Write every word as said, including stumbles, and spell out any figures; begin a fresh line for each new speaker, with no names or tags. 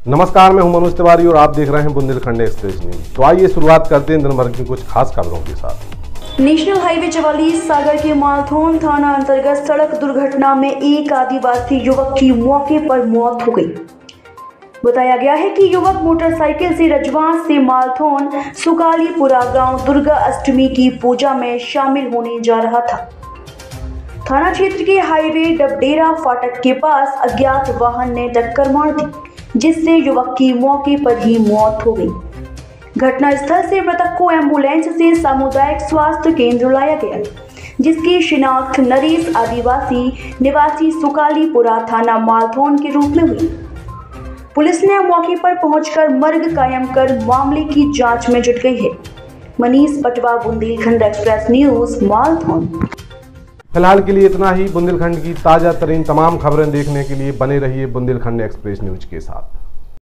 नमस्कार, मैं हूं मनोज तिवारी और आप देख रहे हैं बुंदेलखंड एक्सप्रेस न्यूज। तो आइए शुरुआत करते हैं दिन भर की कुछ खास खबरों के साथ।
नेशनल हाईवे चवालीस सागर के मालथौन थाना अंतर्गत सड़क दुर्घटना में एक आदिवासी युवक की मौके पर मौत हो गई। बताया गया है कि युवक मोटरसाइकिल से रजवान से मालथौन सुकालीपुरा गांव दुर्गा अष्टमी की पूजा में शामिल होने जा रहा था। थाना क्षेत्र के हाईवे डबडेरा फाटक के पास अज्ञात वाहन ने टक्कर मार दी, जिससे युवक की मौके पर ही मौत हो गई। घटनास्थल से मृतक को एम्बुलेंस से सामुदायिक स्वास्थ्य केंद्र लाया गया, जिसकी शिनाख्त नरेश आदिवासी निवासी सुकालीपुरा थाना मालथौन के रूप में हुई। पुलिस ने मौके पर पहुंचकर मर्ग कायम कर मामले की जांच में जुट गई है। Manish Patwa, Bundelkhand express news, Malthone.
फिलहाल के लिए इतना ही। बुंदेलखंड की ताजा तरीन तमाम खबरें देखने के लिए बने रहिए बुंदेलखंड एक्सप्रेस न्यूज के साथ।